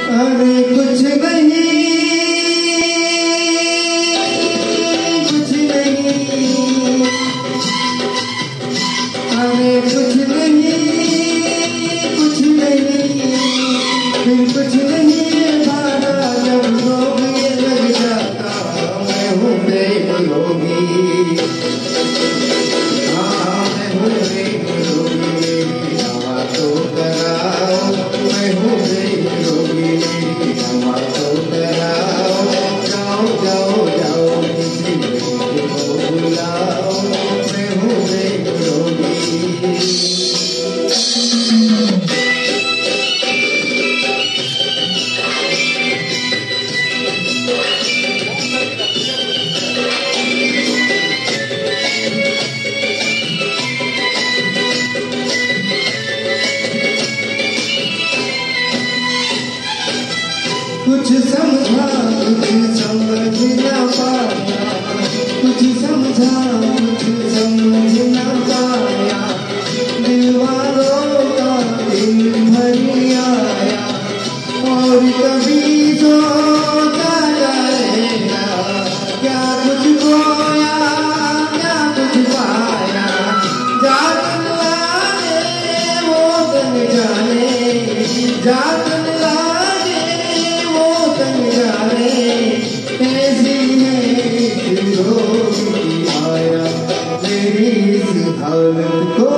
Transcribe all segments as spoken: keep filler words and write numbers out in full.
अरे कुछ नहीं कुछ नहीं अरे कुछ नहीं कुछ नहीं फिर कुछ नहीं भागा जब रोग ये लग जाता मैं हूँ प्रेम रोगी हाँ मैं हूँ प्रेम रोगी दवा तो कराओ मैं हूँ प्रेम रोगी दवा तो कराओ जाओ जाओ जाओ किसी को बुलाओ मैं हूँ प्रेम रोगी कुछ समझा कुछ समझ न पाया कुछ समझा कुछ समझ न पाया दीवारों का दिल भरी आया और कभी सोचा जाएगा क्या कुछ खोया क्या कुछ पाया जान लागे वो तन जाने जान लागे वो तन जाने ऐसी है रोग की आया मेरी इस हालत को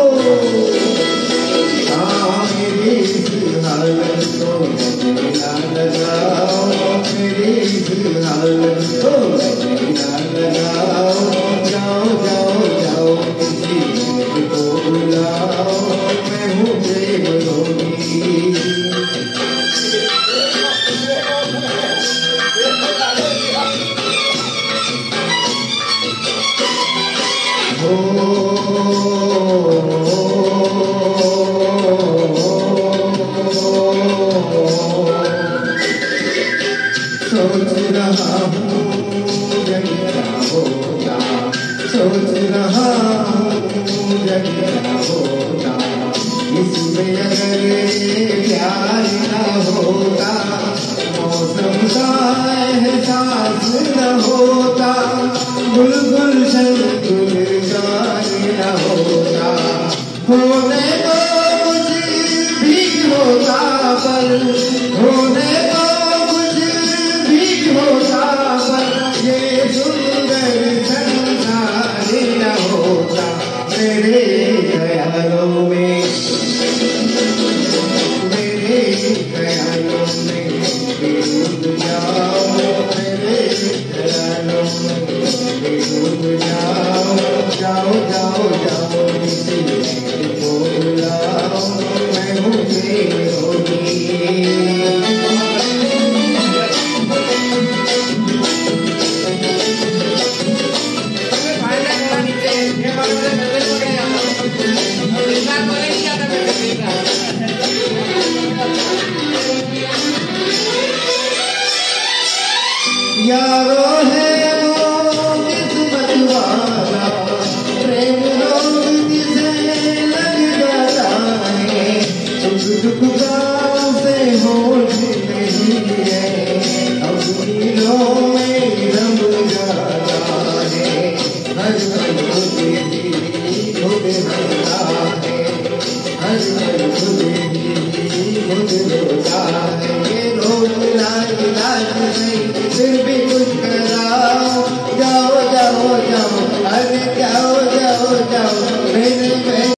हाँ मेरी इस हालत को ना लगाओ मेरी इस हालत को ना लगाओ जाओ जाओ जाओ किसी को बुलाओ मैं हूँ प्रेम रोगी सोच रहा हूँ जग क्या होता सोच रहा हूँ जग क्या होता इसमें अगर प्यार न होता मौसम का एहसास न होता बुलबुल शंकुल गान न होता होने को कुछ भी होता पर होने को कुछ भी होता पर ये सुंदर संसार न होता मेरे ख्यालों में मेरे ख्यालों में डूब जाओ मेरे ख्यालों में डूब जाओ जाओ जाओ जाओ किसी को बुलाओ मैं हूँ प्रेम रोगी यारो है वो किस्मत वाला प्रेम रोग जिसे लग जाता है सुख दुख का उसे होश नहीं है अब नीलों में रम जाता है हर पल खुद ही खुद हंसता है हर पल खुद ही खुद रोता है ये रोग लाज लाज नहीं फिर भी कुछ कराओ जाओ जाओ जाओ अरे क्या